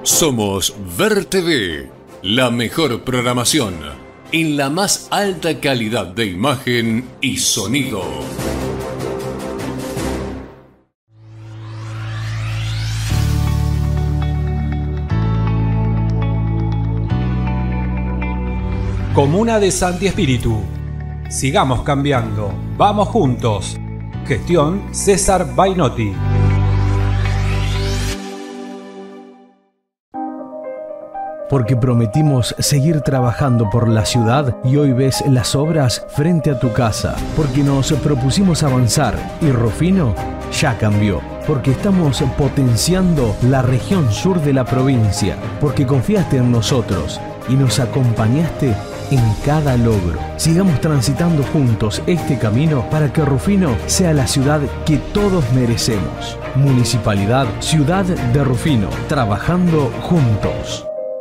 Somos Ver TV, la mejor programación en la más alta calidad de imagen y sonido. Comuna de Santi Espíritu. Sigamos cambiando. Vamos juntos. Gestión César Bainotti. Porque prometimos seguir trabajando por la ciudad y hoy ves las obras frente a tu casa. Porque nos propusimos avanzar y Rufino ya cambió. Porque estamos potenciando la región sur de la provincia. Porque confiaste en nosotros y nos acompañaste en cada logro. Sigamos transitando juntos este camino para que Rufino sea la ciudad que todos merecemos. Municipalidad Ciudad de Rufino, trabajando juntos.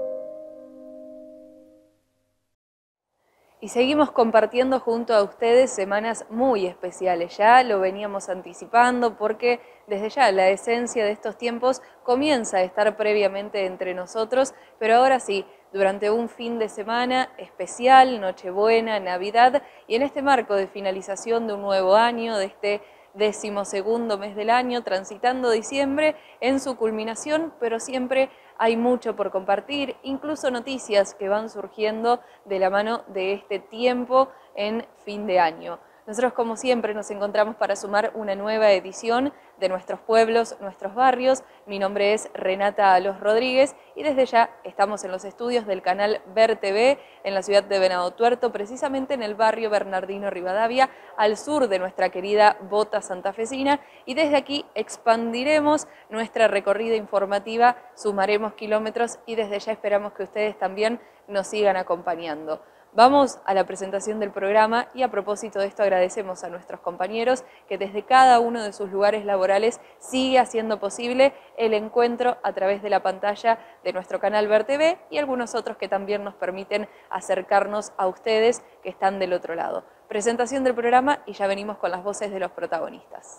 Y seguimos compartiendo junto a ustedes semanas muy especiales. Ya lo veníamos anticipando porque desde ya la esencia de estos tiempos comienza a estar previamente entre nosotros, pero ahora sí, durante un fin de semana especial, Nochebuena, Navidad, y en este marco de finalización de un nuevo año, de este 12º mes del año, transitando diciembre en su culminación, pero siempre hay mucho por compartir, incluso noticias que van surgiendo de la mano de este tiempo en fin de año. Nosotros, como siempre, nos encontramos para sumar una nueva edición de Nuestros Pueblos, Nuestros Barrios. Mi nombre es Renata Alos Rodríguez y desde ya estamos en los estudios del canal Ver TV en la ciudad de Venado Tuerto, precisamente en el barrio Bernardino Rivadavia, al sur de nuestra querida Bota santafesina, y desde aquí expandiremos nuestra recorrida informativa, sumaremos kilómetros y desde ya esperamos que ustedes también nos sigan acompañando. Vamos a la presentación del programa y a propósito de esto agradecemos a nuestros compañeros que desde cada uno de sus lugares laborales sigue haciendo posible el encuentro a través de la pantalla de nuestro canal Ver TV y algunos otros que también nos permiten acercarnos a ustedes que están del otro lado. Presentación del programa y ya venimos con las voces de los protagonistas.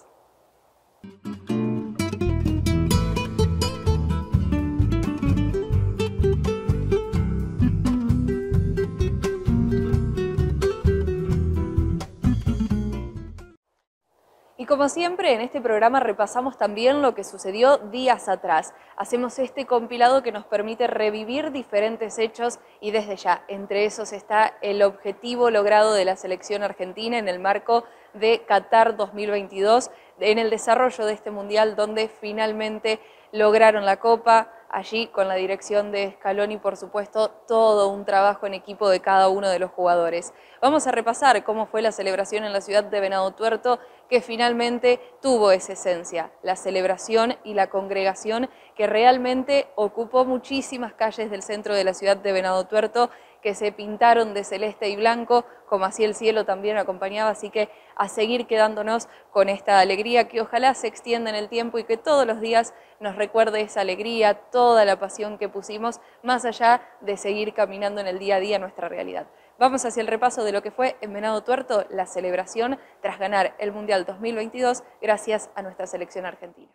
Y como siempre, en este programa repasamos también lo que sucedió días atrás. Hacemos este compilado que nos permite revivir diferentes hechos y desde ya, entre esos está el objetivo logrado de la selección argentina en el marco de Qatar 2022, en el desarrollo de este mundial donde finalmente lograron la Copa. Allí, con la dirección de Scaloni, por supuesto, todo un trabajo en equipo de cada uno de los jugadores. Vamos a repasar cómo fue la celebración en la ciudad de Venado Tuerto, que finalmente tuvo esa esencia, la celebración y la congregación que realmente ocupó muchísimas calles del centro de la ciudad de Venado Tuerto, que se pintaron de celeste y blanco, como así el cielo también acompañaba, así que a seguir quedándonos con esta alegría que ojalá se extienda en el tiempo y que todos los días nos recuerde esa alegría, toda la pasión que pusimos, más allá de seguir caminando en el día a día nuestra realidad. Vamos hacia el repaso de lo que fue en Venado Tuerto la celebración tras ganar el Mundial 2022 gracias a nuestra selección argentina.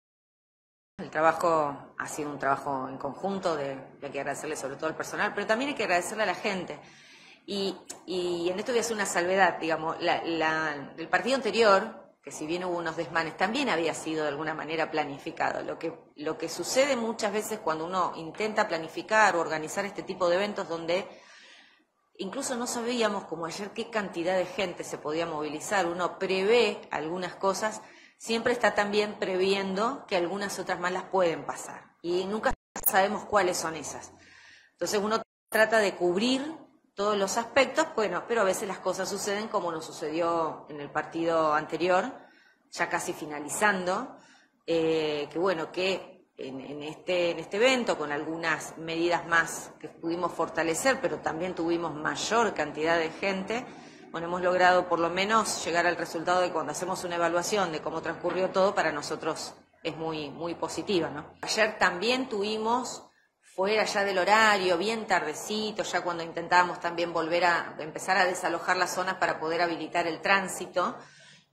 El trabajo ha sido un trabajo en conjunto, hay que agradecerle sobre todo al personal, pero también hay que agradecerle a la gente. Y en esto voy a hacer una salvedad, digamos, el partido anterior, que si bien hubo unos desmanes, también había sido de alguna manera planificado. Lo que sucede muchas veces cuando uno intenta planificar o organizar este tipo de eventos donde incluso no sabíamos, como ayer, qué cantidad de gente se podía movilizar, uno prevé algunas cosas, siempre está también previendo que algunas otras más las pueden pasar y nunca sabemos cuáles son esas. Entonces uno trata de cubrir todos los aspectos, bueno, pero a veces las cosas suceden como nos sucedió en el partido anterior, ya casi finalizando, que bueno, que en este evento con algunas medidas más que pudimos fortalecer, pero también tuvimos mayor cantidad de gente. Bueno, hemos logrado por lo menos llegar al resultado de cuando hacemos una evaluación de cómo transcurrió todo, para nosotros es muy, muy positiva, ¿no? Ayer también tuvimos, fuera ya del horario, bien tardecito, ya cuando intentábamos también volver a empezar a desalojar las zonas para poder habilitar el tránsito,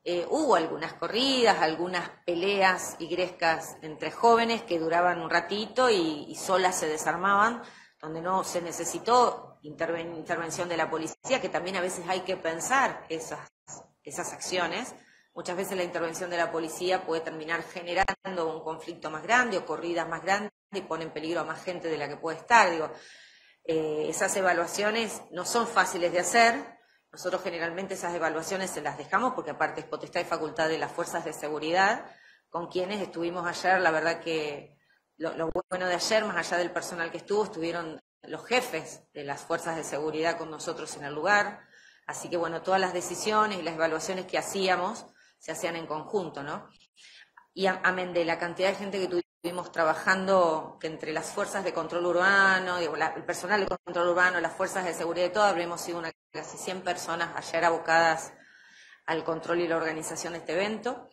Hubo algunas corridas, algunas peleas y grescas entre jóvenes que duraban un ratito y solas se desarmaban, donde no se necesitó intervención de la policía, que también a veces hay que pensar esas acciones. Muchas veces la intervención de la policía puede terminar generando un conflicto más grande o corridas más grandes y pone en peligro a más gente de la que puede estar. Esas evaluaciones no son fáciles de hacer. Nosotros generalmente esas evaluaciones se las dejamos porque aparte es potestad y facultad de las fuerzas de seguridad, con quienes estuvimos ayer. La verdad que lo bueno de ayer, más allá del personal que estuvo, estuvieron los jefes de las fuerzas de seguridad con nosotros en el lugar. Así que bueno, todas las decisiones y las evaluaciones que hacíamos se hacían en conjunto, ¿no? Y amén de la cantidad de gente que estuvimos trabajando, que entre las fuerzas de control urbano, el personal de control urbano, las fuerzas de seguridad y todo, habremos sido casi 100 personas ayer abocadas al control y la organización de este evento.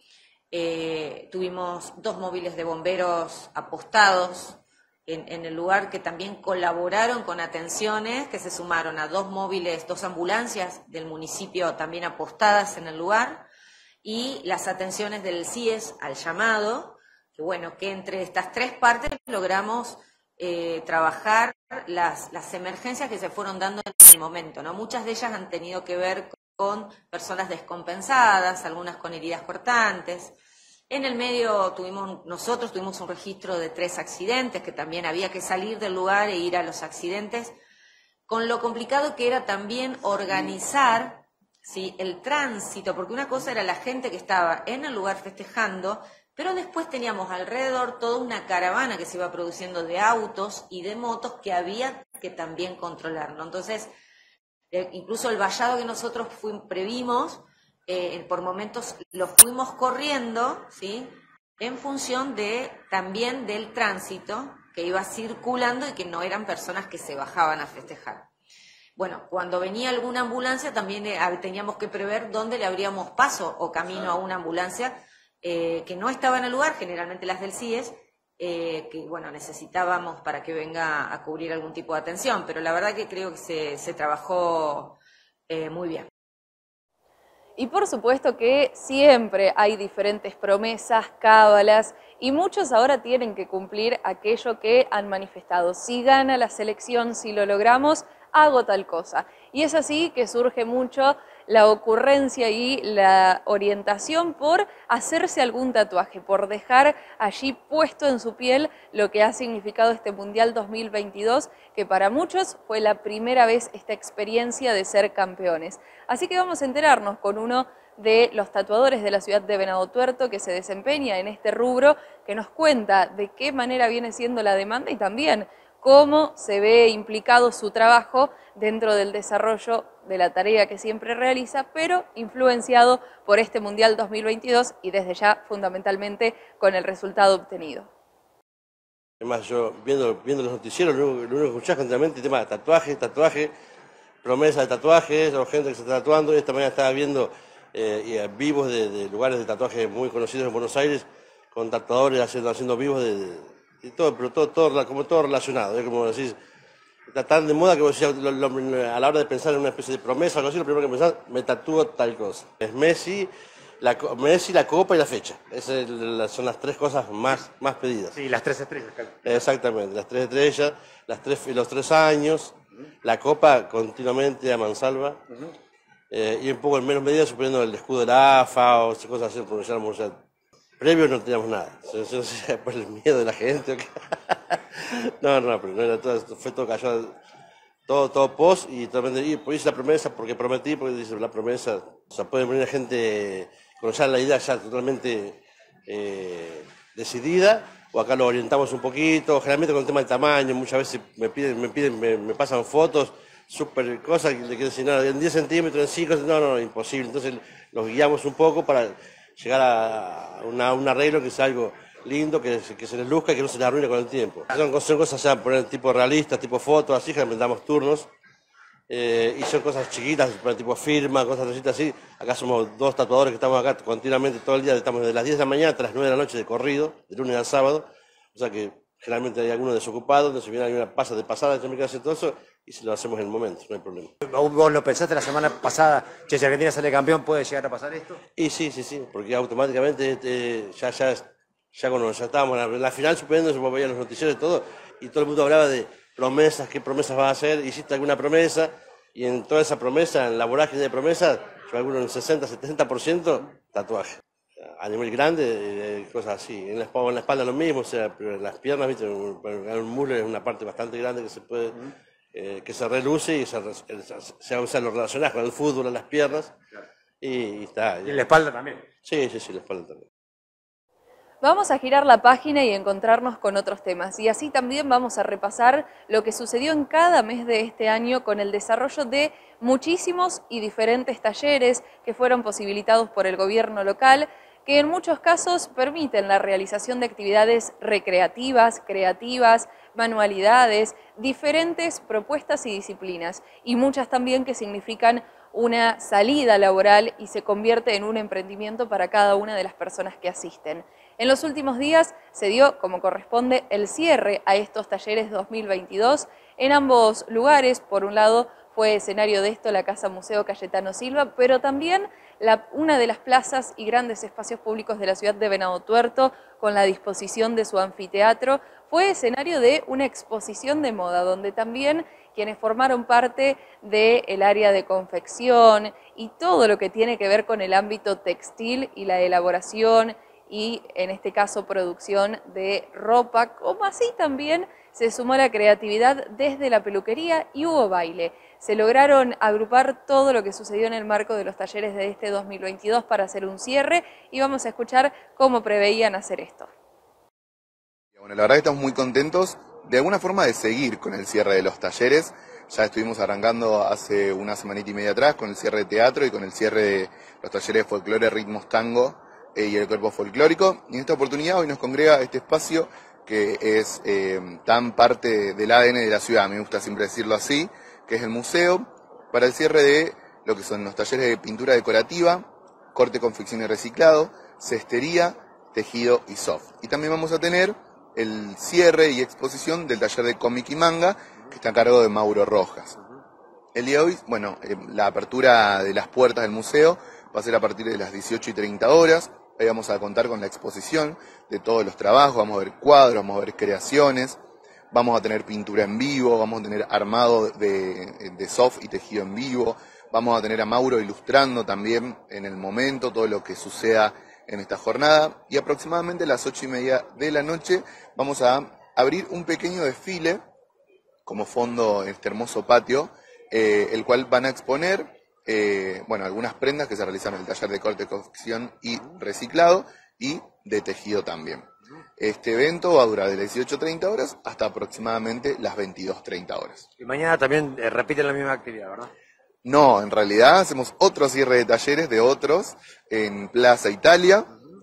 Tuvimos 2 móviles de bomberos apostados en el lugar, que también colaboraron con atenciones, que se sumaron a 2 móviles, 2 ambulancias del municipio también apostadas en el lugar, y las atenciones del CIES al llamado, que bueno, que entre estas 3 partes logramos trabajar las emergencias que se fueron dando en el momento, ¿no? Muchas de ellas han tenido que ver con personas descompensadas, algunas con heridas cortantes. En el medio nosotros tuvimos un registro de 3 accidentes, que también había que salir del lugar e ir a los accidentes, con lo complicado que era también organizar, ¿sí?, el tránsito, porque una cosa era la gente que estaba en el lugar festejando, pero después teníamos alrededor toda una caravana que se iba produciendo de autos y de motos que había que también controlarlo. Entonces, incluso el vallado que nosotros previmos, por momentos lo fuimos corriendo, ¿sí?, en función también del tránsito que iba circulando y que no eran personas que se bajaban a festejar. Bueno, cuando venía alguna ambulancia también teníamos que prever dónde le abríamos paso o camino a una ambulancia que no estaba en el lugar, generalmente las del CIES, que bueno, necesitábamos para que venga a cubrir algún tipo de atención, pero la verdad que creo que se trabajó muy bien. Y por supuesto que siempre hay diferentes promesas, cábalas, y muchos ahora tienen que cumplir aquello que han manifestado. Si gana la selección, si lo logramos, hago tal cosa. Y es así que surge mucho la ocurrencia y la orientación por hacerse algún tatuaje, por dejar allí puesto en su piel lo que ha significado este Mundial 2022, que para muchos fue la primera vez esta experiencia de ser campeones. Así que vamos a enterarnos con uno de los tatuadores de la ciudad de Venado Tuerto que se desempeña en este rubro, que nos cuenta de qué manera viene siendo la demanda y también cómo se ve implicado su trabajo dentro del desarrollo de la tarea que siempre realiza, pero influenciado por este Mundial 2022 y desde ya fundamentalmente con el resultado obtenido. Además, yo viendo los noticieros, lo único que escuchás continuamente es el tema de tatuaje, promesa de tatuajes, o gente que se está tatuando. Esta mañana estaba viendo vivos de lugares de tatuaje muy conocidos en Buenos Aires, con tatuadores haciendo vivos de todo, pero como todo relacionado. Es como decís, está tan de moda que vos decís, a la hora de pensar en una especie de promesa o algo así, lo primero que pensás, me tatúo tal cosa. Es Messi, la copa y la fecha. Esas son las 3 cosas más pedidas. Sí, las 3 estrellas. Exactamente, las 3 estrellas, los 3 años, la copa continuamente a mansalva, y un poco en menos medida suponiendo el escudo de la AFA o esas cosas así, porque ya previo no teníamos nada, no sé por el miedo de la gente. No, pero no era todo, fue todo callado, todo post, y hice la promesa porque prometí, porque dice la promesa, o sea, puede venir gente con ya la idea ya totalmente decidida, o acá lo orientamos un poquito, generalmente con el tema del tamaño, muchas veces me pasan fotos, súper cosas, que le quiero decir, no, en 10 centímetros, en 5, no, imposible, entonces los guiamos un poco para llegar a un arreglo que sea algo lindo, que se les luzca y que no se les arruine con el tiempo. Son cosas ya poner tipo realistas, tipo fotos, así, que damos turnos, y son cosas chiquitas, tipo firma, cosas así. Acá somos 2 tatuadores que estamos acá continuamente todo el día, estamos desde las 10 de la mañana hasta las 9 de la noche de corrido, de lunes al sábado, o sea que generalmente hay algunos desocupados, entonces viene alguna pasa de pasada, yo me quedo haciendo todo eso, y si lo hacemos en el momento, no hay problema. ¿Vos lo pensaste la semana pasada? Che, si Argentina sale campeón, ¿puede llegar a pasar esto? Y sí, porque automáticamente cuando ya estábamos en la final, suponiendo, se veían los noticieros y todo, y todo el mundo hablaba de promesas, qué promesas vas a hacer, hiciste alguna promesa, y en toda esa promesa, en la vorágine de promesas, yo calculo un 60-70% tatuaje. A nivel grande, cosas así. En la espalda lo mismo, o sea, pero en las piernas, viste, un muslo es una parte bastante grande que se puede, que se reluce y se lo relacionás con el fútbol en las piernas, y está. ¿Y en la espalda también? Sí, la espalda también. Vamos a girar la página y encontrarnos con otros temas, y así también vamos a repasar lo que sucedió en cada mes de este año con el desarrollo de muchísimos y diferentes talleres que fueron posibilitados por el gobierno local, que en muchos casos permiten la realización de actividades recreativas, creativas, manualidades, diferentes propuestas y disciplinas, y muchas también que significan una salida laboral y se convierte en un emprendimiento para cada una de las personas que asisten. En los últimos días se dio, como corresponde, el cierre a estos talleres 2022 en ambos lugares. Por un lado fue escenario de esto la Casa Museo Cayetano Silva, pero también una de las plazas y grandes espacios públicos de la ciudad de Venado Tuerto, con la disposición de su anfiteatro, fue escenario de una exposición de moda, donde también quienes formaron parte del área de confección y todo lo que tiene que ver con el ámbito textil y la elaboración y en este caso producción de ropa, como así también se sumó la creatividad desde la peluquería y hubo baile. Se lograron agrupar todo lo que sucedió en el marco de los talleres de este 2022 para hacer un cierre y vamos a escuchar cómo preveían hacer esto. Bueno, la verdad que estamos muy contentos de alguna forma de seguir con el cierre de los talleres. Ya estuvimos arrancando hace una semanita y media atrás con el cierre de teatro y con el cierre de los talleres de folclore, ritmos, tango y el cuerpo folclórico. Y en esta oportunidad hoy nos congrega este espacio que es tan parte del ADN de la ciudad, me gusta siempre decirlo así, que es el museo, para el cierre de lo que son los talleres de pintura decorativa, corte, confección y reciclado, cestería, tejido y soft. Y también vamos a tener el cierre y exposición del taller de cómic y manga, que está a cargo de Mauro Rojas. El día de hoy, bueno, la apertura de las puertas del museo va a ser a partir de las 18:30 horas. Ahí vamos a contar con la exposición de todos los trabajos, vamos a ver cuadros, vamos a ver creaciones, vamos a tener pintura en vivo, vamos a tener armado de soft y tejido en vivo, vamos a tener a Mauro ilustrando también en el momento todo lo que suceda en esta jornada, y aproximadamente a las 8:30 de la noche vamos a abrir un pequeño desfile como fondo en este hermoso patio, el cual van a exponer algunas prendas que se realizan en el taller de corte, confección y reciclado y de tejido también. Este evento va a durar de las 18:30 horas hasta aproximadamente las 22:30 horas. Y mañana también repiten la misma actividad, ¿verdad? No, en realidad hacemos otro cierre de talleres de otros en Plaza Italia,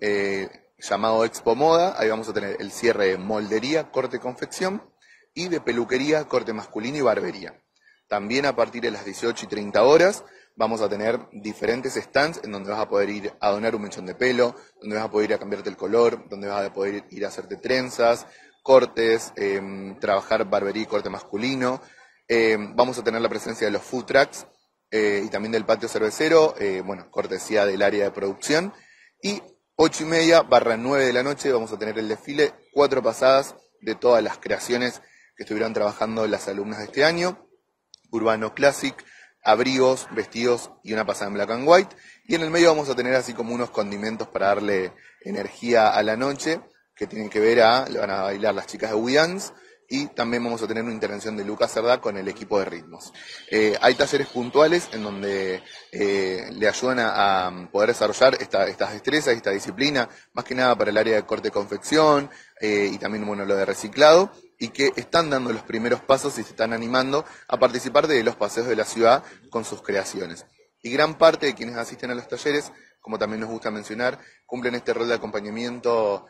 llamado Expo Moda. Ahí vamos a tener el cierre de moldería, corte, confección y de peluquería, corte masculino y barbería. También a partir de las 18:30 horas vamos a tener diferentes stands en donde vas a poder ir a donar un mechón de pelo, donde vas a poder ir a cambiarte el color, donde vas a poder ir a hacerte trenzas, cortes, trabajar barbería y corte masculino. Vamos a tener la presencia de los food trucks y también del patio cervecero, cortesía del área de producción. Y 8:30/9 de la noche vamos a tener el desfile, 4 pasadas de todas las creaciones que estuvieron trabajando las alumnas de este año, Urbano Classic, abrigos, vestidos y una pasada en black and white. Y en el medio vamos a tener así como unos condimentos para darle energía a la noche, que tienen que ver le van a bailar las chicas de We Dance, y también vamos a tener una intervención de Lucas Cerdá con el equipo de ritmos. Hay talleres puntuales en donde le ayudan a poder desarrollar estas destrezas, esta disciplina, más que nada para el área de corte confección y también lo de reciclado, y que están dando los primeros pasos y se están animando a participar de los paseos de la ciudad con sus creaciones. Y gran parte de quienes asisten a los talleres, como también nos gusta mencionar, cumplen este rol de acompañamiento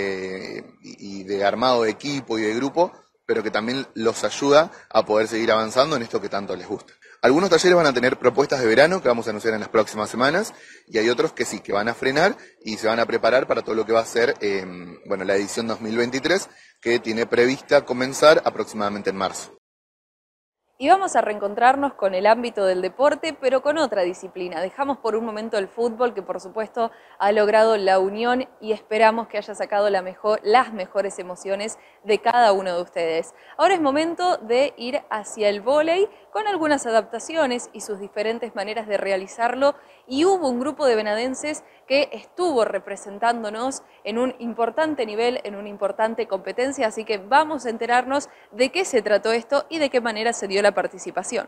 y de armado de equipo y de grupo, pero que también los ayuda a poder seguir avanzando en esto que tanto les gusta. Algunos talleres van a tener propuestas de verano que vamos a anunciar en las próximas semanas, y hay otros que sí, que van a frenar y se van a preparar para todo lo que va a ser la edición 2023, que tiene prevista comenzar aproximadamente en marzo. Y vamos a reencontrarnos con el ámbito del deporte, pero con otra disciplina. Dejamos por un momento el fútbol, que por supuesto ha logrado la unión y esperamos que haya sacado las mejores emociones de cada uno de ustedes. Ahora es momento de ir hacia el vóley con algunas adaptaciones y sus diferentes maneras de realizarlo. Y hubo un grupo de venadenses que estuvo representándonos en un importante nivel, en una importante competencia, así que vamos a enterarnos de qué se trató esto y de qué manera se dio la participación.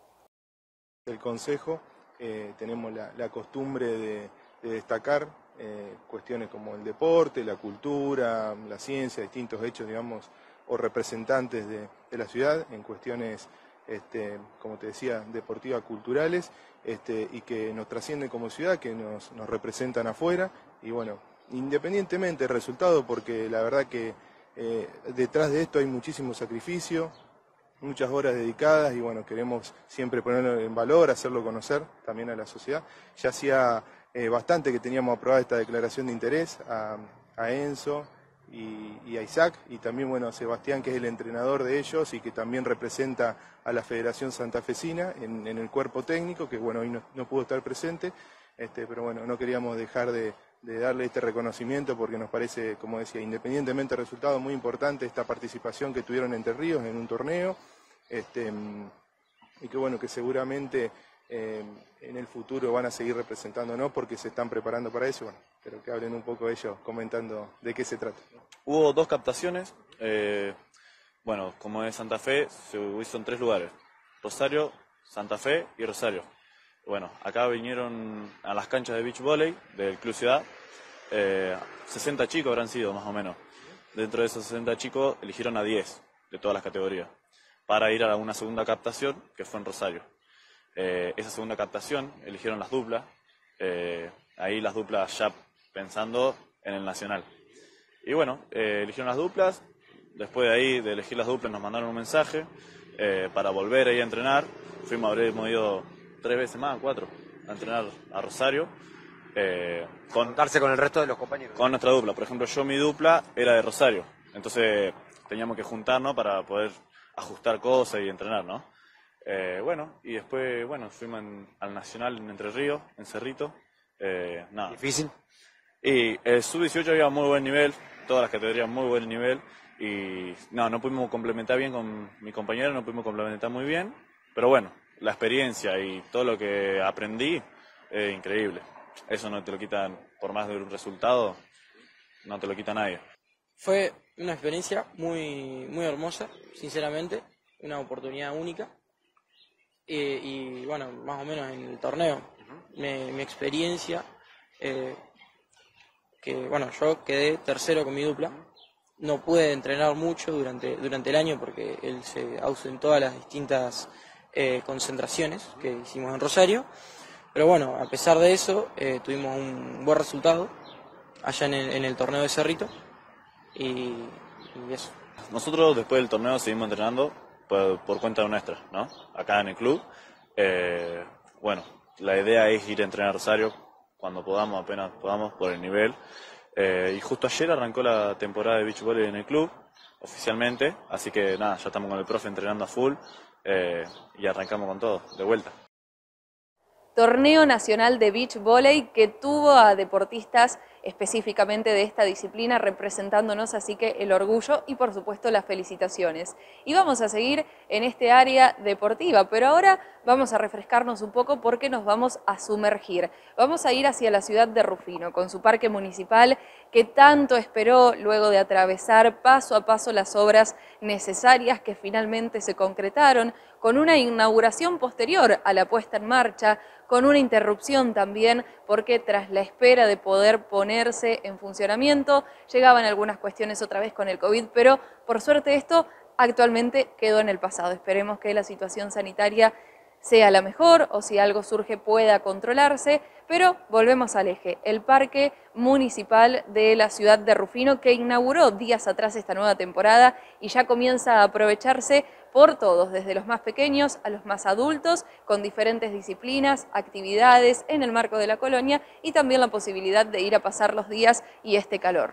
El Consejo tenemos la costumbre de destacar cuestiones como el deporte, la cultura, la ciencia, distintos hechos, digamos, o representantes de la ciudad en cuestiones, como te decía, deportivas, culturales, y que nos trascienden como ciudad, que nos representan afuera, y bueno, independientemente del resultado, porque la verdad que detrás de esto hay muchísimo sacrificio, muchas horas dedicadas, y bueno, queremos siempre ponerlo en valor, hacerlo conocer también a la sociedad. Ya hacía bastante que teníamos aprobada esta declaración de interés a Enzo y a Isaac, y también bueno, a Sebastián, que es el entrenador de ellos y que también representa a la Federación Santafesina en el cuerpo técnico, que bueno, hoy no pudo estar presente, pero bueno, no queríamos dejar de darle este reconocimiento porque nos parece, como decía, independientemente del resultado, muy importante esta participación que tuvieron en Entre Ríos en un torneo, y que bueno, que seguramente en el futuro van a seguir representándonos porque se están preparando para eso, bueno, pero que hablen un poco ellos comentando de qué se trata. Hubo 2 captaciones, bueno, como es Santa Fe, se hizo en 3 lugares, Rosario, Santa Fe y Rosario. Bueno, acá vinieron a las canchas de beach volley del Club Ciudad, 60 chicos habrán sido más o menos. Dentro de esos 60 chicos eligieron a 10 de todas las categorías para ir a una segunda captación que fue en Rosario. Esa segunda captación eligieron las duplas, ahí las duplas ya pensando en el nacional. Y bueno, eligieron las duplas, después de ahí de elegir las duplas nos mandaron un mensaje para volver ahí a entrenar. Habremos ido 3 veces más, 4, a entrenar a Rosario. Contarse con el resto de los compañeros. Con nuestra dupla, por ejemplo yo mi dupla era de Rosario, entonces teníamos que juntarnos para poder ajustar cosas y entrenar, ¿no? Bueno, y después, bueno, fuimos al Nacional en Entre Ríos, en Cerrito. Nada. ¿Difícil? Y el Sub-18 había muy buen nivel, todas las categorías muy buen nivel, y no pudimos complementar bien con mi compañero, no pudimos complementar muy bien, pero bueno, la experiencia y todo lo que aprendí es increíble. Eso no te lo quitan, por más de un resultado, no te lo quita nadie. Fue una experiencia muy hermosa, sinceramente, una oportunidad única. Y bueno, más o menos en el torneo, mi experiencia, que bueno, yo quedé tercero con mi dupla. No pude entrenar mucho durante el año porque él se ausentó a las distintas concentraciones que hicimos en Rosario. Pero bueno, a pesar de eso, tuvimos un buen resultado allá en el torneo de Cerrito. Y eso. Nosotros después del torneo seguimos entrenando por cuenta nuestra, ¿no? Acá en el club. Bueno, la idea es ir a entrenar a Rosario cuando podamos, apenas podamos, por el nivel. Y justo ayer arrancó la temporada de beach volley en el club, oficialmente. Así que nada, ya estamos con el profe entrenando a full y arrancamos con todo, de vuelta. Torneo Nacional de Beach Volley que tuvo a deportistas específicamente de esta disciplina representándonos, así que el orgullo y por supuesto las felicitaciones. Y vamos a seguir en este área deportiva, pero ahora vamos a refrescarnos un poco porque nos vamos a sumergir. Vamos a ir hacia la ciudad de Rufino con su parque municipal que tanto esperó luego de atravesar paso a paso las obras necesarias que finalmente se concretaron, con una inauguración posterior a la puesta en marcha, con una interrupción también porque tras la espera de poder ponerse en funcionamiento llegaban algunas cuestiones otra vez con el COVID, pero por suerte esto actualmente quedó en el pasado. Esperemos que la situación sanitaria sea la mejor o si algo surge pueda controlarse, pero volvemos al eje, el Parque Municipal de la ciudad de Rufino que inauguró días atrás esta nueva temporada y ya comienza a aprovecharse por todos, desde los más pequeños a los más adultos, con diferentes disciplinas, actividades en el marco de la colonia y también la posibilidad de ir a pasar los días y este calor.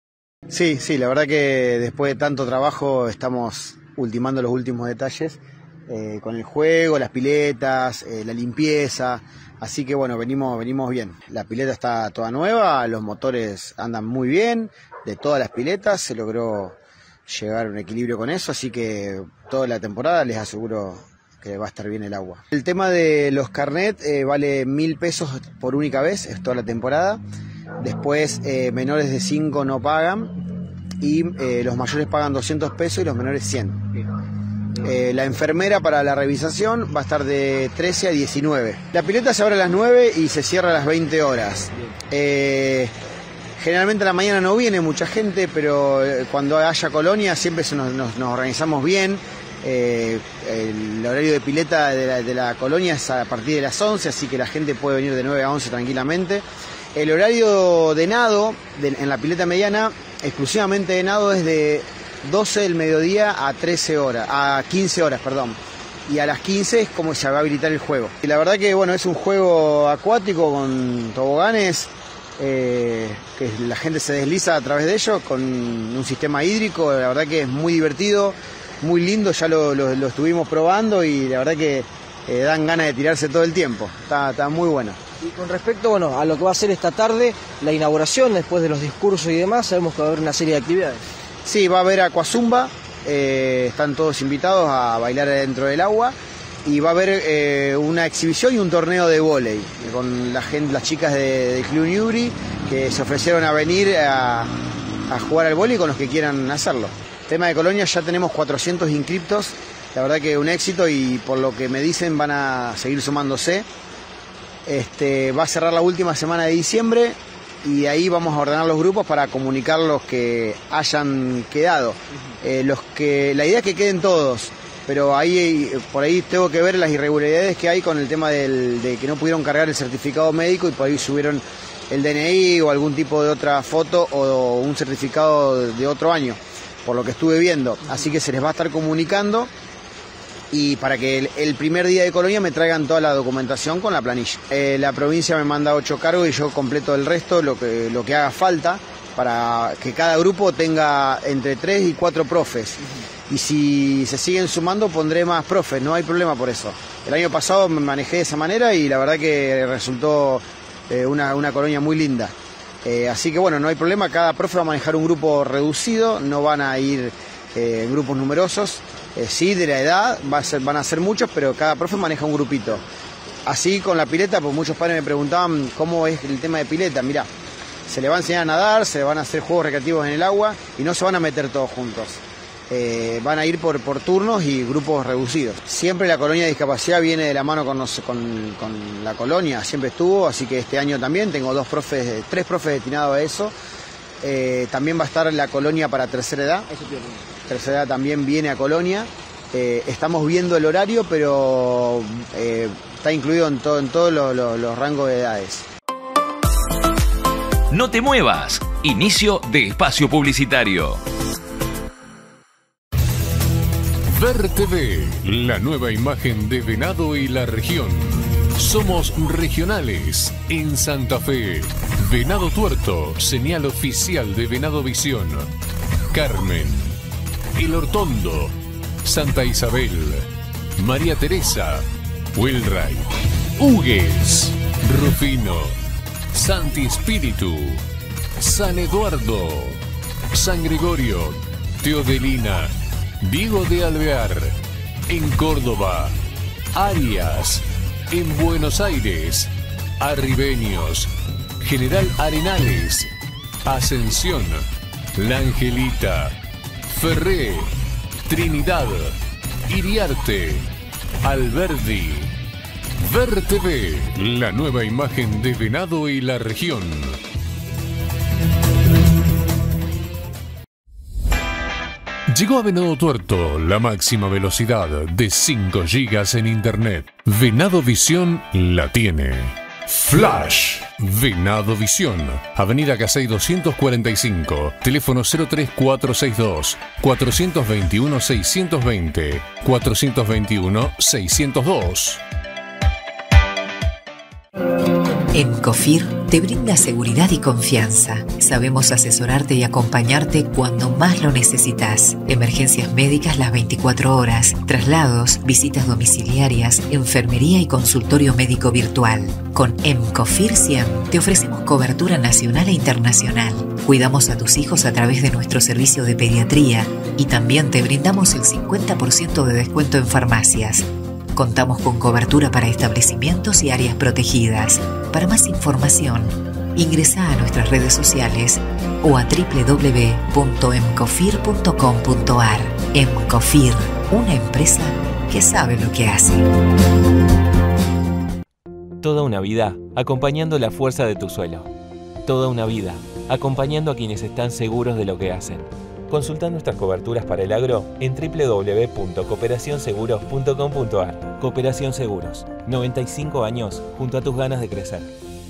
Sí, la verdad que después de tanto trabajo estamos ultimando los últimos detalles con el juego, las piletas, la limpieza. Así que bueno, venimos bien. La pileta está toda nueva, los motores andan muy bien. De todas las piletas se logró llegar a un equilibrio con eso, así que toda la temporada les aseguro que va a estar bien el agua. El tema de los carnet vale 1.000 pesos por única vez, es toda la temporada. Después menores de 5 no pagan y los mayores pagan 200 pesos y los menores 100. La enfermera para la revisación va a estar de 13 a 19. La pileta se abre a las 9 y se cierra a las 20 horas. Generalmente a la mañana no viene mucha gente, pero cuando haya colonia siempre nos organizamos bien. El horario de pileta de la colonia es a partir de las 11, así que la gente puede venir de 9 a 11 tranquilamente. El horario de nado en la pileta mediana, exclusivamente de nado, es de 12 del mediodía a 15 horas, perdón. Y a las 15 es como se va a habilitar el juego. Y la verdad que bueno, es un juego acuático con toboganes, que la gente se desliza a través de ellos con un sistema hídrico. La verdad que es muy divertido, muy lindo, ya lo estuvimos probando y la verdad que dan ganas de tirarse todo el tiempo. Está muy bueno. Y con respecto a lo que va a ser esta tarde, la inauguración, después de los discursos y demás, sabemos que va a haber una serie de actividades. Sí, va a haber aquazumba, están todos invitados a bailar dentro del agua y va a haber una exhibición y un torneo de vóley con las chicas de Club Newbery que se ofrecieron a venir a jugar al vóley con los que quieran hacerlo. Tema de colonia, ya tenemos 400 inscriptos, la verdad que un éxito y por lo que me dicen van a seguir sumándose. Va a cerrar la última semana de diciembre y ahí vamos a ordenar los grupos para comunicar los que hayan quedado. La idea es que queden todos, pero por ahí tengo que ver las irregularidades que hay con el tema de que no pudieron cargar el certificado médico y por ahí subieron el DNI o algún tipo de otra foto o un certificado de otro año, por lo que estuve viendo. Así que se les va a estar comunicando y para que el primer día de colonia me traigan toda la documentación con la planilla. La provincia me manda 8 cargos y yo completo el resto, lo que haga falta, para que cada grupo tenga entre 3 y 4 profes. Y si se siguen sumando pondré más profes, no hay problema por eso. El año pasado me manejé de esa manera y la verdad que resultó una colonia muy linda. Así que bueno, no hay problema, cada profe va a manejar un grupo reducido, no van a ir en grupos numerosos. Sí, de la edad van a ser muchos, pero cada profe maneja un grupito. Así con la pileta, pues muchos padres me preguntaban cómo es el tema de pileta. Mirá, se le va a enseñar a nadar, se le van a hacer juegos recreativos en el agua y no se van a meter todos juntos. Van a ir por turnos y grupos reducidos. Siempre la colonia de discapacidad viene de la mano con la colonia, siempre estuvo, así que este año también tengo 3 profes destinados a eso. También va a estar la colonia para tercera edad. Tercera edad también viene a colonia. Estamos viendo el horario, pero está incluido en todos los rangos de edades. No te muevas. Inicio de espacio publicitario. Ver TV, la nueva imagen de Venado y la región. Somos regionales en Santa Fe. Venado Tuerto, señal oficial de Venado Visión. Carmen, El Hortondo, Santa Isabel, María Teresa, Wilray, Hugues, Rufino, Santi Espíritu, San Eduardo, San Gregorio, Teodelina, Diego de Alvear, en Córdoba, Arias, en Buenos Aires, Arribeños, General Arenales, Ascensión, La Angelita, Ferré, Trinidad, Iriarte, Alberdi. Ver TV, la nueva imagen de Venado y la región. Llegó a Venado Tuerto la máxima velocidad de 5 GB en internet. Venado Visión la tiene. Flash. Venado Visión. Avenida Casey 245. Teléfono 03462 421 620 421 602. Emcofir te brinda seguridad y confianza. Sabemos asesorarte y acompañarte cuando más lo necesitas. Emergencias médicas las 24 horas, traslados, visitas domiciliarias, enfermería y consultorio médico virtual. Con Emcofir 100 te ofrecemos cobertura nacional e internacional. Cuidamos a tus hijos a través de nuestro servicio de pediatría y también te brindamos el 50% de descuento en farmacias. Contamos con cobertura para establecimientos y áreas protegidas. Para más información, ingresa a nuestras redes sociales o a www.emcofir.com.ar. Emcofir, una empresa que sabe lo que hace. Toda una vida acompañando la fuerza de tu suelo. Toda una vida acompañando a quienes están seguros de lo que hacen. Consulta nuestras coberturas para el agro en www.cooperacionseguros.com.ar. Cooperación Seguros, 95 años junto a tus ganas de crecer.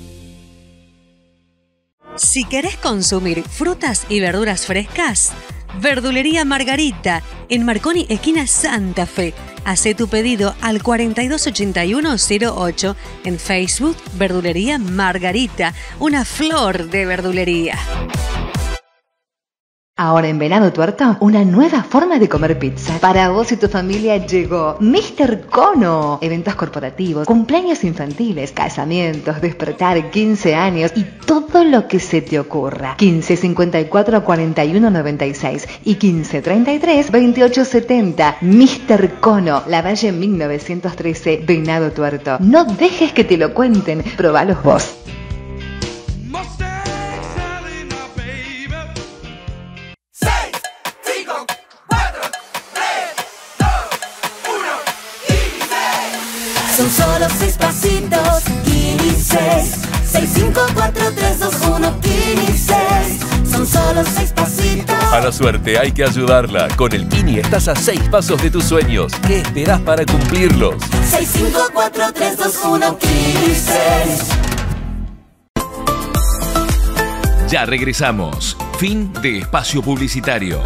Si querés consumir frutas y verduras frescas, Verdulería Margarita, en Marconi, esquina Santa Fe. Hacé tu pedido al 428108 en Facebook. Verdulería Margarita, una flor de verdulería. Ahora en Venado Tuerto, una nueva forma de comer pizza. Para vos y tu familia llegó Mr. Cono. Eventos corporativos, cumpleaños infantiles, casamientos, despertar, 15 años y todo lo que se te ocurra. 15 54 41 96 y 15 33 28 70. Mr. Cono, La Valle 1913, Venado Tuerto. No dejes que te lo cuenten, probalos vos. Son solo 6 pasitos, Kini 6. 6, 5, 4, 3, 2, 1, Kini 6. Son solo 6 pasitos. A la suerte hay que ayudarla. Con el Kini estás a 6 pasos de tus sueños. ¿Qué esperás para cumplirlos? 6, 5, 4, 3, 2, 1, Kini 6. Ya regresamos. Fin de espacio publicitario.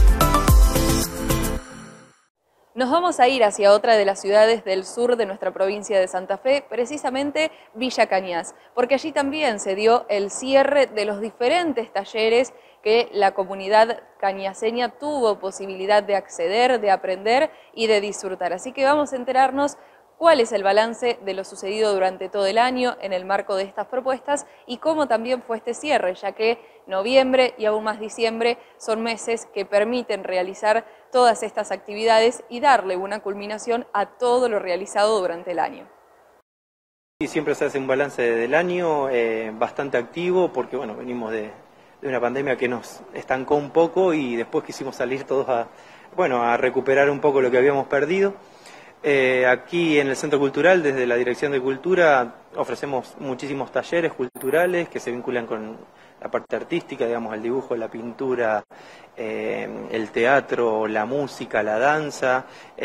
Nos vamos a ir hacia otra de las ciudades del sur de nuestra provincia de Santa Fe, precisamente Villa Cañas, porque allí también se dio el cierre de los diferentes talleres que la comunidad cañaseña tuvo posibilidad de acceder, de aprender y de disfrutar. Así que vamos a enterarnos cuál es el balance de lo sucedido durante todo el año en el marco de estas propuestas y cómo también fue este cierre, ya que noviembre y aún más diciembre son meses que permiten realizar todas estas actividades y darle una culminación a todo lo realizado durante el año. Y siempre se hace un balance del año bastante activo porque bueno, venimos de una pandemia que nos estancó un poco y después quisimos salir todos a recuperar un poco lo que habíamos perdido. Aquí en el Centro Cultural, desde la Dirección de Cultura, ofrecemos muchísimos talleres culturales que se vinculan con la parte artística, digamos, el dibujo, la pintura, el teatro, la música, la danza,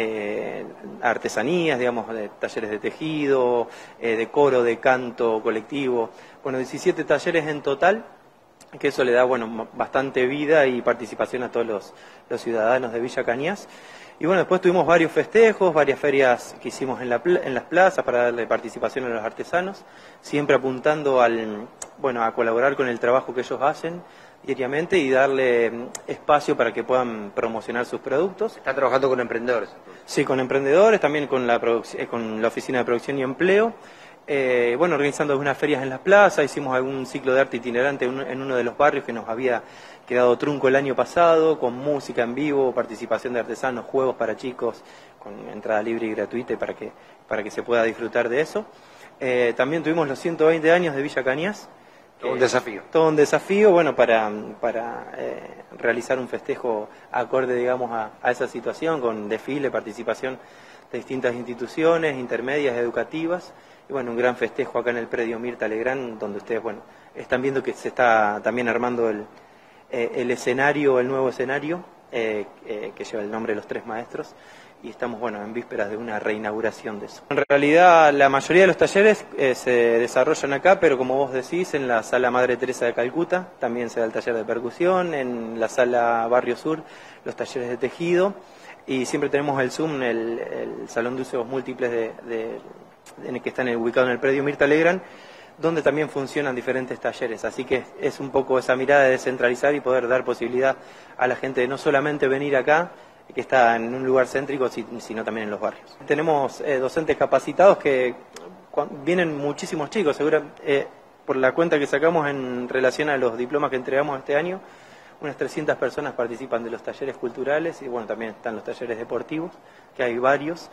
artesanías, digamos, talleres de tejido, de coro, de canto colectivo. Bueno, 17 talleres en total, que eso le da, bueno, bastante vida y participación a todos los ciudadanos de Villa Cañas. Y bueno, después tuvimos varios festejos, varias ferias que hicimos en las plazas para darle participación a los artesanos, siempre apuntando a colaborar con el trabajo que ellos hacen diariamente y darle espacio para que puedan promocionar sus productos. ¿Está trabajando con emprendedores? Sí, con emprendedores, también con la Oficina de Producción y Empleo. Organizando algunas ferias en las plazas, hicimos algún ciclo de arte itinerante en uno de los barrios que nos había quedado trunco el año pasado, con música en vivo, participación de artesanos, juegos para chicos, con entrada libre y gratuita y para que se pueda disfrutar de eso. También tuvimos los 120 años de Villa Cañas. Todo un desafío. Todo un desafío, bueno, para realizar un festejo acorde, digamos, a esa situación, con desfile, participación de distintas instituciones intermedias, educativas. Y bueno, un gran festejo acá en el predio Mirta Legrand, donde ustedes, bueno, están viendo que se está también armando el nuevo escenario, que lleva el nombre de los 3 maestros, y estamos, bueno, en vísperas de una reinauguración de eso. En realidad, la mayoría de los talleres se desarrollan acá, pero como vos decís, en la Sala Madre Teresa de Calcuta, también se da el taller de percusión, en la Sala Barrio Sur, los talleres de tejido, y siempre tenemos el Zoom, el Salón de Usos Múltiples que está ubicado en el predio Mirta Legrand, donde también funcionan diferentes talleres. Así que es un poco esa mirada de descentralizar y poder dar posibilidad a la gente de no solamente venir acá, que está en un lugar céntrico, sino también en los barrios. Tenemos docentes capacitados que vienen muchísimos chicos, por la cuenta que sacamos en relación a los diplomas que entregamos este año, unas 300 personas participan de los talleres culturales y bueno, también están los talleres deportivos, que hay varios.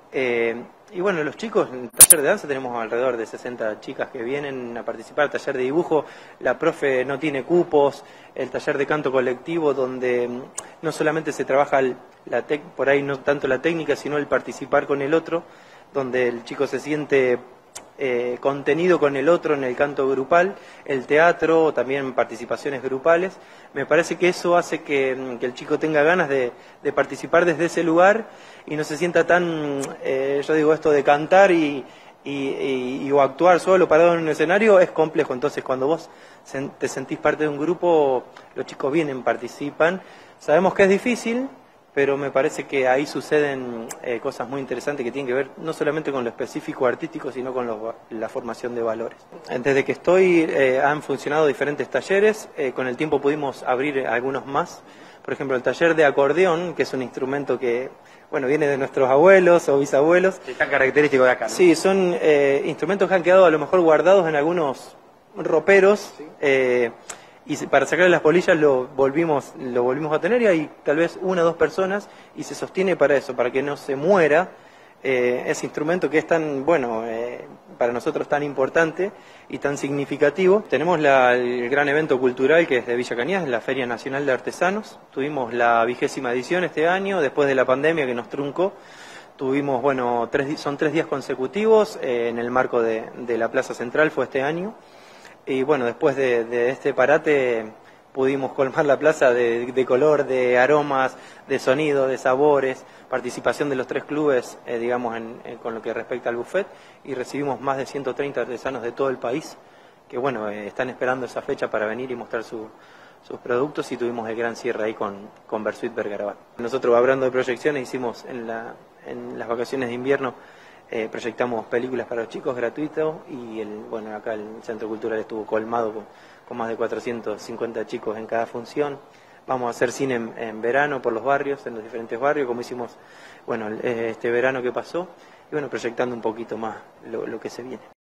Y bueno, los chicos, en el taller de danza tenemos alrededor de 60 chicas que vienen a participar, el taller de dibujo, la profe no tiene cupos, el taller de canto colectivo donde no solamente se trabaja por ahí no tanto la técnica, sino el participar con el otro, donde el chico se siente contenido con el otro en el canto grupal, el teatro, también participaciones grupales. Me parece que eso hace que el chico tenga ganas de participar desde ese lugar y no se sienta tan, yo digo esto de cantar o actuar solo parado en un escenario es complejo. Entonces cuando vos te sentís parte de un grupo, los chicos vienen, participan. Sabemos que es difícil, pero me parece que ahí suceden cosas muy interesantes que tienen que ver no solamente con lo específico artístico, sino con la formación de valores. Desde que estoy han funcionado diferentes talleres, con el tiempo pudimos abrir algunos más. Por ejemplo, el taller de acordeón, que es un instrumento que viene de nuestros abuelos o bisabuelos. Es tan característico de acá, ¿no? Sí, son instrumentos que han quedado a lo mejor guardados en algunos roperos, ¿sí? Y para sacarle las polillas lo volvimos a tener y hay tal vez 1 o 2 personas y se sostiene para eso, para que no se muera ese instrumento que es tan, para nosotros tan importante y tan significativo. Tenemos el gran evento cultural que es de Villa Cañas, la Feria Nacional de Artesanos. Tuvimos la 20ª edición este año, después de la pandemia que nos truncó. Tuvimos, son 3 días consecutivos en el marco de la Plaza Central, fue este año. Y después de este parate pudimos colmar la plaza de color, de aromas, de sonido, de sabores, participación de los 3 clubes, con lo que respecta al buffet, y recibimos más de 130 artesanos de todo el país que están esperando esa fecha para venir y mostrar sus productos, y tuvimos el gran cierre ahí con Bersuit Bergarabat. Nosotros, hablando de proyecciones, hicimos en las vacaciones de invierno, proyectamos películas para los chicos gratuito y acá el Centro Cultural estuvo colmado con más de 450 chicos en cada función. Vamos a hacer cine en verano por los barrios, en los diferentes barrios, como hicimos este verano que pasó, y proyectando un poquito más lo que se viene.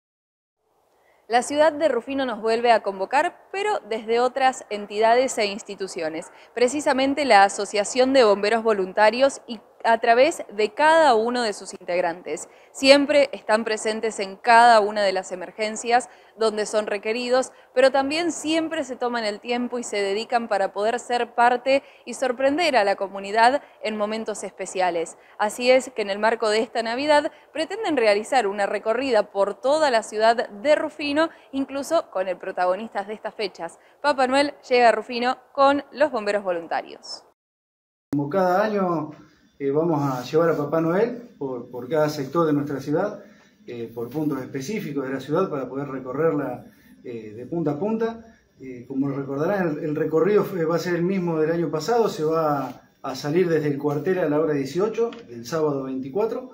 La ciudad de Rufino nos vuelve a convocar, pero desde otras entidades e instituciones. Precisamente la Asociación de Bomberos Voluntarios y a través de cada uno de sus integrantes. Siempre están presentes en cada una de las emergencias donde son requeridos, pero también siempre se toman el tiempo y se dedican para poder ser parte y sorprender a la comunidad en momentos especiales. Así es que en el marco de esta Navidad pretenden realizar una recorrida por toda la ciudad de Rufino, incluso con el protagonista de estas fechas. Papá Noel llega a Rufino con los bomberos voluntarios. Como cada año vamos a llevar a Papá Noel por cada sector de nuestra ciudad, por puntos específicos de la ciudad para poder recorrerla de punta a punta. Como recordarán, el recorrido va a ser el mismo del año pasado, se va a salir desde el cuartel a la hora 18, el sábado 24.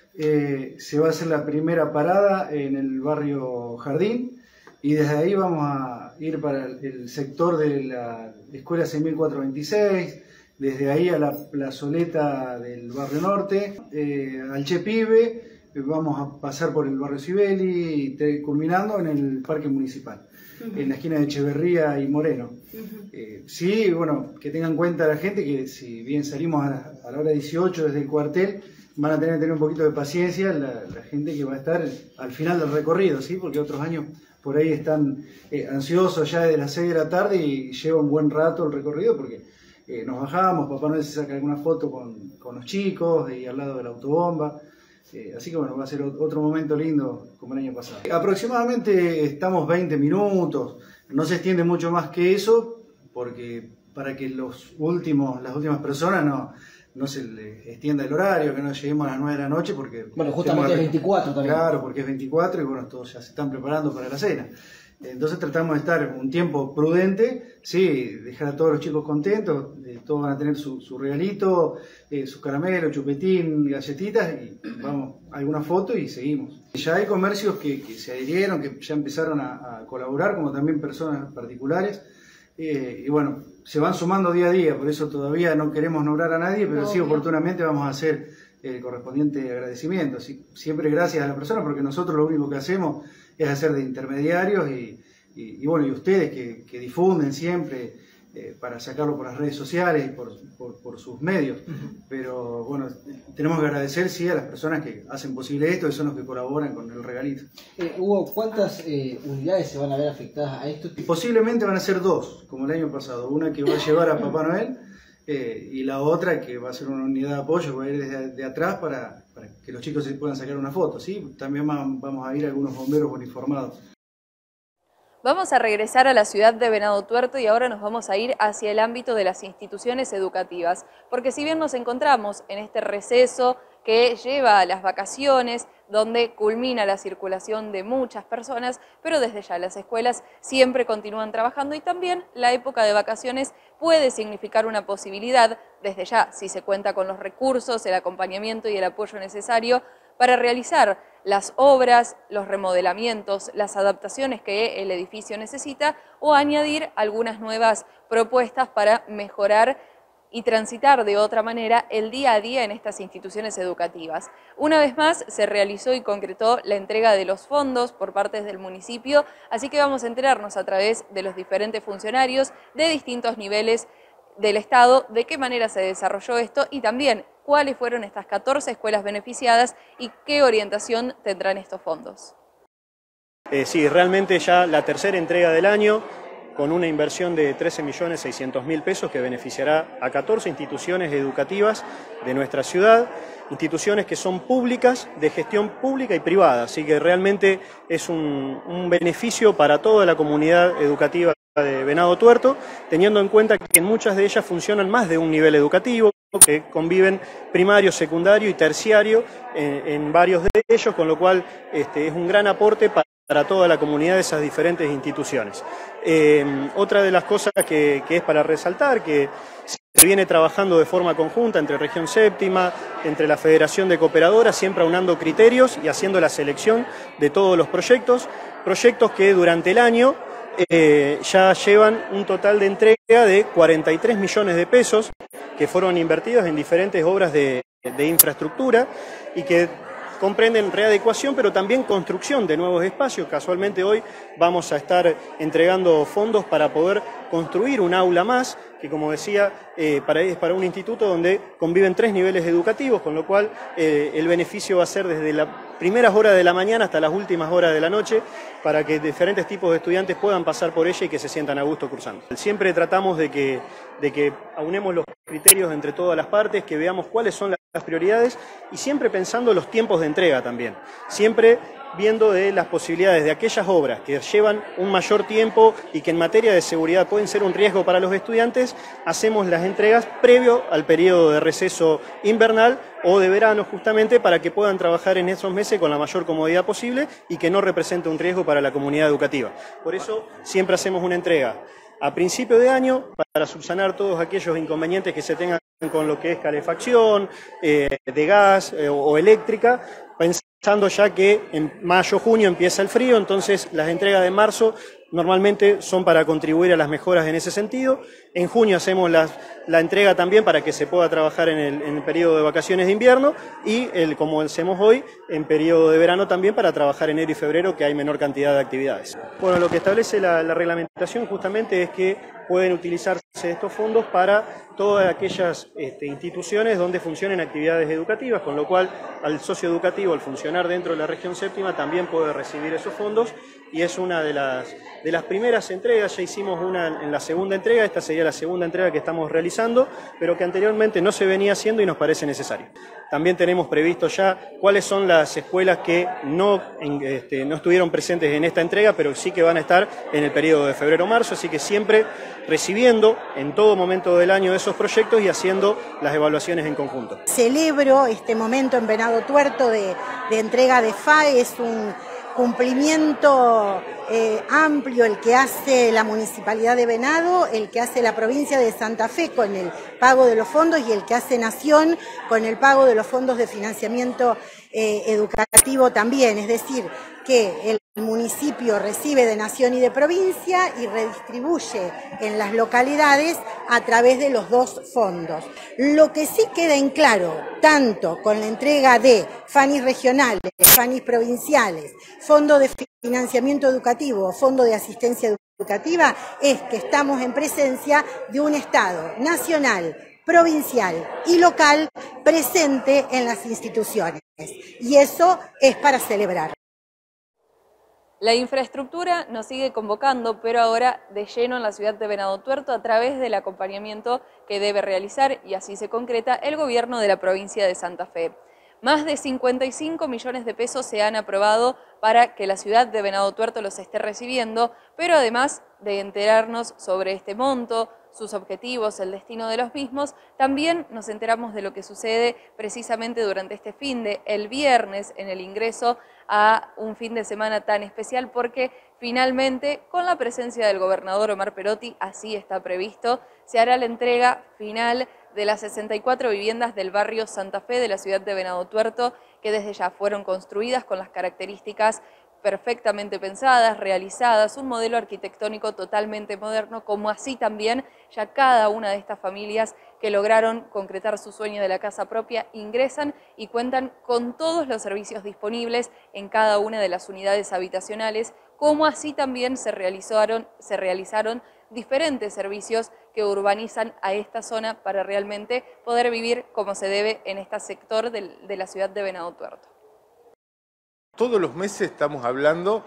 Se va a hacer la primera parada en el barrio Jardín y desde ahí vamos a ir para el sector de la Escuela 6426, desde ahí a la plazoleta del barrio norte, al Che Pibe, vamos a pasar por el barrio Sibeli, culminando en el parque municipal, en la esquina de Echeverría y Moreno. Sí, que tengan en cuenta la gente que si bien salimos a la hora 18 desde el cuartel, van a tener un poquito de paciencia la gente que va a estar al final del recorrido, ¿sí? Porque otros años por ahí están ansiosos ya desde las 6 de la tarde y lleva un buen rato el recorrido porque nos bajamos, Papá Noel se saca alguna foto con los chicos y al lado de la autobomba. Así que va a ser otro momento lindo como el año pasado. Aproximadamente estamos 20 minutos, no se extiende mucho más que eso, porque para que las últimas personas no se les extienda el horario, que no lleguemos a las 9 de la noche, porque... justamente es 24 también. Claro, porque es 24 y todos ya se están preparando para la cena. Entonces tratamos de estar un tiempo prudente, sí, dejar a todos los chicos contentos, todos van a tener su regalito, sus caramelos, chupetín, galletitas, y vamos a alguna foto y seguimos. Ya hay comercios que se adhirieron, que ya empezaron a colaborar, como también personas particulares. Y bueno, se van sumando día a día, por eso todavía no queremos nombrar a nadie, pero sí oportunamente vamos a hacer el correspondiente agradecimiento. Siempre gracias a la persona, porque nosotros lo único que hacemos es hacer de intermediarios y bueno, y ustedes que difunden siempre para sacarlo por las redes sociales y por sus medios. Pero bueno, tenemos que agradecer sí a las personas que hacen posible esto, que son los que colaboran con el regalito. Hugo, ¿cuántas unidades se van a ver afectadas a esto? Posiblemente van a ser 2, como el año pasado. Una que va a llevar a Papá Noel y la otra que va a ser una unidad de apoyo, que va a ir desde atrás para que los chicos se puedan sacar una foto. ¿Sí? También vamos a ir algunos bomberos uniformados. Vamos a regresar a la ciudad de Venado Tuerto y ahora nos vamos a ir hacia el ámbito de las instituciones educativas, porque si bien nos encontramos en este receso que lleva a las vacaciones, donde culmina la circulación de muchas personas, pero desde ya las escuelas siempre continúan trabajando y también la época de vacaciones puede significar una posibilidad, desde ya, si se cuenta con los recursos, el acompañamiento y el apoyo necesario para realizar las obras, los remodelamientos, las adaptaciones que el edificio necesita o añadir algunas nuevas propuestas para mejorar y transitar de otra manera el día a día en estas instituciones educativas. Una vez más se realizó y concretó la entrega de los fondos por parte del municipio, así que vamos a enterarnos a través de los diferentes funcionarios de distintos niveles del Estado de qué manera se desarrolló esto y también cuáles fueron estas 14 escuelas beneficiadas y qué orientación tendrán estos fondos. Sí, realmente ya la tercera entrega del año, con una inversión de 13.600.000 pesos que beneficiará a 14 instituciones educativas de nuestra ciudad, instituciones que son públicas, de gestión pública y privada, así que realmente es un beneficio para toda la comunidad educativa de Venado Tuerto, teniendo en cuenta que en muchas de ellas funcionan más de un nivel educativo, que conviven primario, secundario y terciario en varios de ellos, con lo cual es un gran aporte para toda la comunidad de esas diferentes instituciones. Otra de las cosas que es para resaltar, que se viene trabajando de forma conjunta entre Región Séptima, entre la Federación de Cooperadoras, siempre aunando criterios y haciendo la selección de todos los proyectos que durante el año ya llevan un total de entrega de 43 millones de pesos que fueron invertidos en diferentes obras de infraestructura y que comprenden readecuación, pero también construcción de nuevos espacios. Casualmente hoy vamos a estar entregando fondos para poder construir un aula más, que como decía, es para un instituto donde conviven 3 niveles educativos, con lo cual el beneficio va a ser desde las primeras horas de la mañana hasta las últimas horas de la noche, para que diferentes tipos de estudiantes puedan pasar por ella y que se sientan a gusto cursando. Siempre tratamos de que aunemos los criterios entre todas las partes, que veamos cuáles son las prioridades y siempre pensando los tiempos de entrega también. Siempre viendo de las posibilidades de aquellas obras que llevan un mayor tiempo y que en materia de seguridad pueden ser un riesgo para los estudiantes, hacemos las entregas previo al periodo de receso invernal o de verano, justamente para que puedan trabajar en esos meses con la mayor comodidad posible y que no represente un riesgo para la comunidad educativa. Por eso siempre hacemos una entrega a principio de año para subsanar todos aquellos inconvenientes que se tengan con lo que es calefacción, de gas o eléctrica, pensando ya que en mayo, junio empieza el frío, entonces las entregas de marzo normalmente son para contribuir a las mejoras en ese sentido. En junio hacemos la entrega también para que se pueda trabajar en el periodo de vacaciones de invierno y como hacemos hoy, en periodo de verano también para trabajar enero y febrero, que hay menor cantidad de actividades. Bueno, lo que establece la reglamentación justamente es que pueden utilizarse estos fondos para todas aquellas instituciones donde funcionen actividades educativas, con lo cual al socio educativo, al funcionar dentro de la región séptima, también puede recibir esos fondos y es una de las primeras entregas. Ya hicimos una en la segunda entrega, esta sería la segunda entrega que estamos realizando, pero que anteriormente no se venía haciendo y nos parece necesario. También tenemos previsto ya cuáles son las escuelas que no estuvieron presentes en esta entrega, pero sí que van a estar en el periodo de febrero-marzo, así que siempre recibiendo en todo momento del año esos proyectos y haciendo las evaluaciones en conjunto. Celebro este momento en Venado Tuerto de entrega de FAE, es cumplimiento amplio el que hace la Municipalidad de Venado, el que hace la provincia de Santa Fe con el pago de los fondos y el que hace Nación con el pago de los fondos de financiamiento educativo también. Es decir, que el municipio recibe de Nación y de provincia y redistribuye en las localidades a través de los dos fondos. Lo que sí queda en claro, tanto con la entrega de FANIS regionales, FANIS provinciales, fondo de financiamiento educativo, fondo de asistencia educativa, es que estamos en presencia de un Estado nacional, provincial y local presente en las instituciones. Y eso es para celebrar. La infraestructura nos sigue convocando, pero ahora de lleno en la ciudad de Venado Tuerto a través del acompañamiento que debe realizar, y así se concreta, el gobierno de la provincia de Santa Fe. Más de 55 millones de pesos se han aprobado para que la ciudad de Venado Tuerto los esté recibiendo, pero además de enterarnos sobre este monto, sus objetivos, el destino de los mismos, también nos enteramos de lo que sucede precisamente durante este el viernes, en el ingreso a un fin de semana tan especial, porque finalmente, con la presencia del gobernador Omar Perotti, así está previsto, se hará la entrega final de las 64 viviendas del barrio Santa Fe de la ciudad de Venado Tuerto, que desde ya fueron construidas con las características perfectamente pensadas, realizadas, un modelo arquitectónico totalmente moderno, como así también ya cada una de estas familias que lograron concretar su sueño de la casa propia ingresan y cuentan con todos los servicios disponibles en cada una de las unidades habitacionales, como así también se realizaron diferentes servicios que urbanizan a esta zona para realmente poder vivir como se debe en este sector de la ciudad de Venado Tuerto. Todos los meses estamos hablando,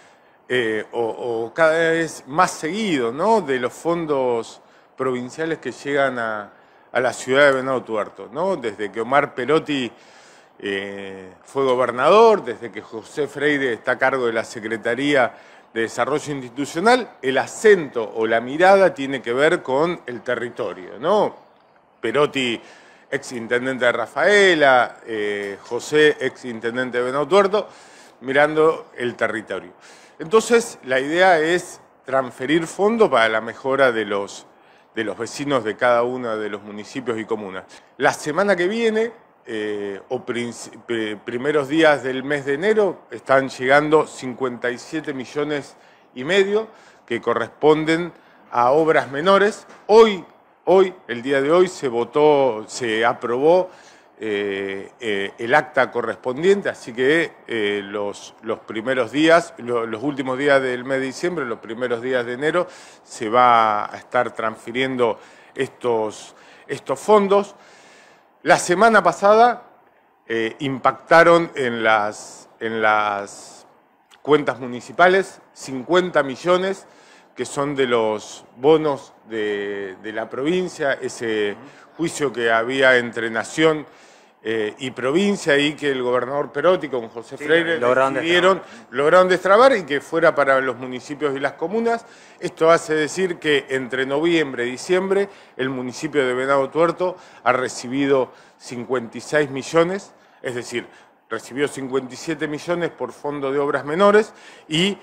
o cada vez más seguido, ¿no?, de los fondos provinciales que llegan a la ciudad de Venado Tuerto, ¿no? Desde que Omar Perotti fue gobernador, desde que José Freire está a cargo de la Secretaría de Desarrollo Institucional, el acento o la mirada tiene que ver con el territorio, ¿no? Perotti, exintendente de Rafaela, José, exintendente de Venado Tuerto, mirando el territorio. Entonces, la idea es transferir fondos para la mejora de los vecinos de cada uno de los municipios y comunas. La semana que viene, primeros días del mes de enero, están llegando 57 millones y medio que corresponden a obras menores. Hoy, el día de hoy, se aprobó el acta correspondiente, así que los primeros días, los últimos días del mes de diciembre, los primeros días de enero, se va a estar transfiriendo estos fondos. La semana pasada impactaron en las cuentas municipales 50 millones que son de los bonos de la provincia, ese juicio que había entre Nación y provincia y que el gobernador Perotti con José Freire lograron destrabar y que fuera para los municipios y las comunas. Esto hace decir que entre noviembre y diciembre el municipio de Venado Tuerto ha recibido 56 millones, es decir, recibió 57 millones por fondo de obras menores y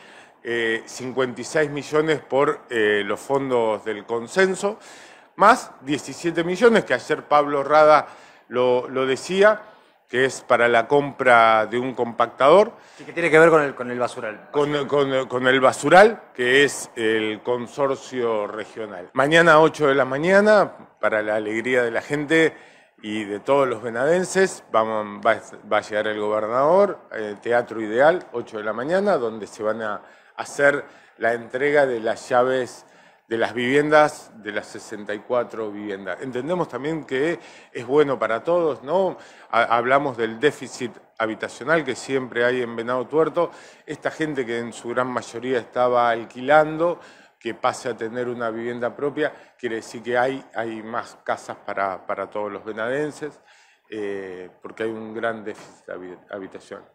56 millones por los fondos del consenso, más 17 millones que ayer Pablo Rada lo decía, que es para la compra de un compactador. ¿Y qué tiene que ver con el basural? Con el basural, que es el consorcio regional. Mañana a 8 de la mañana, para la alegría de la gente y de todos los venadenses, va a llegar el gobernador, Teatro Ideal, 8 de la mañana, donde se van a hacer la entrega de las llaves de las viviendas, de las 64 viviendas. Entendemos también que es bueno para todos, ¿no? Hablamos del déficit habitacional que siempre hay en Venado Tuerto. Esta gente que en su gran mayoría estaba alquilando, que pase a tener una vivienda propia, quiere decir que hay más casas para todos los venadenses, porque hay un gran déficit habitacional.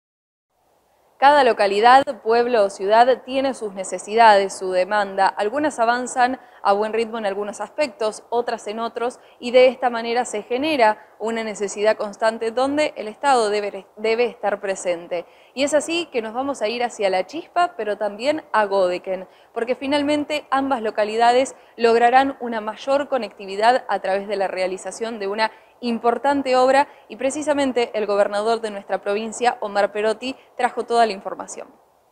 Cada localidad, pueblo o ciudad tiene sus necesidades, su demanda. Algunas avanzan a buen ritmo en algunos aspectos, otras en otros, y de esta manera se genera una necesidad constante donde el Estado debe estar presente. Y es así que nos vamos a ir hacia La Chispa, pero también a Godeken, porque finalmente ambas localidades lograrán una mayor conectividad a través de la realización de una importante obra, y precisamente el gobernador de nuestra provincia, Omar Perotti, trajo toda la información.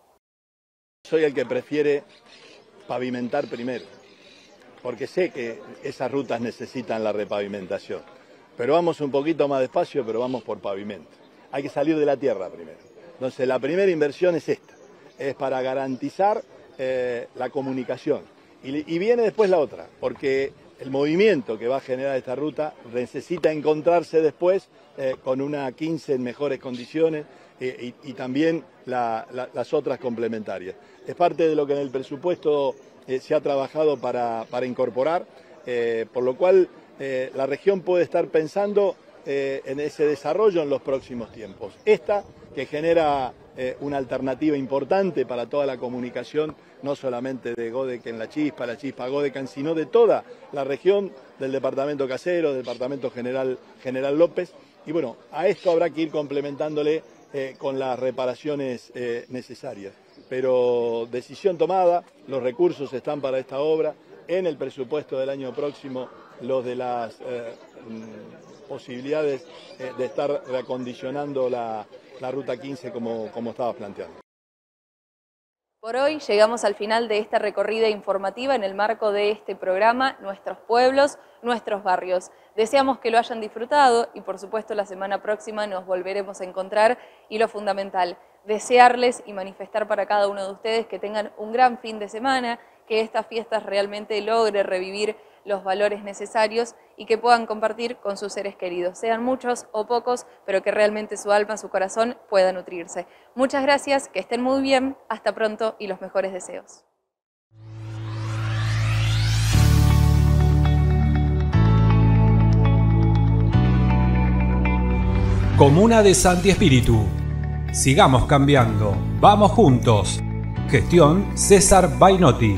Soy el que prefiere pavimentar primero, porque sé que esas rutas necesitan la repavimentación. Pero vamos un poquito más despacio, pero vamos por pavimento. Hay que salir de la tierra primero. Entonces la primera inversión es esta, es para garantizar la comunicación. Y viene después la otra, porque el movimiento que va a generar esta ruta necesita encontrarse después con una 15 en mejores condiciones y también las otras complementarias. Es parte de lo que en el presupuesto se ha trabajado para incorporar, por lo cual la región puede estar pensando en ese desarrollo en los próximos tiempos. Esta que genera una alternativa importante para toda la comunicación, no solamente de Godeken, La Chispa Godeken, sino de toda la región del departamento Caseros, del departamento General López. Y bueno, a esto habrá que ir complementándole con las reparaciones necesarias. Pero decisión tomada, los recursos están para esta obra, en el presupuesto del año próximo los de las posibilidades de estar reacondicionando la Ruta 15 como estaba planteando. Por hoy llegamos al final de esta recorrida informativa en el marco de este programa Nuestros Pueblos, Nuestros Barrios. Deseamos que lo hayan disfrutado y por supuesto la semana próxima nos volveremos a encontrar, y lo fundamental, desearles y manifestar para cada uno de ustedes que tengan un gran fin de semana, que estas fiestas realmente logren revivir los valores necesarios y que puedan compartir con sus seres queridos, sean muchos o pocos, pero que realmente su alma, su corazón pueda nutrirse. Muchas gracias, que estén muy bien, hasta pronto y los mejores deseos. Comuna de Santi Espíritu. Sigamos cambiando. Vamos juntos. Gestión César Bainotti.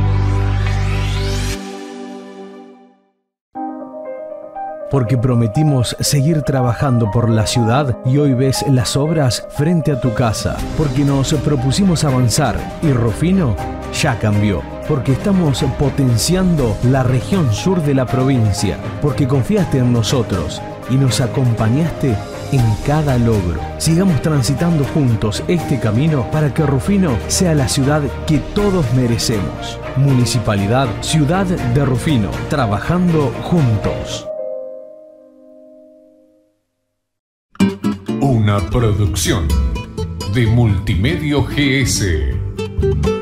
Porque prometimos seguir trabajando por la ciudad y hoy ves las obras frente a tu casa. Porque nos propusimos avanzar y Rufino ya cambió. Porque estamos potenciando la región sur de la provincia. Porque confiaste en nosotros y nos acompañaste en cada logro. Sigamos transitando juntos este camino para que Rufino sea la ciudad que todos merecemos. Municipalidad Ciudad de Rufino, trabajando juntos. Una producción de Multimedio GS.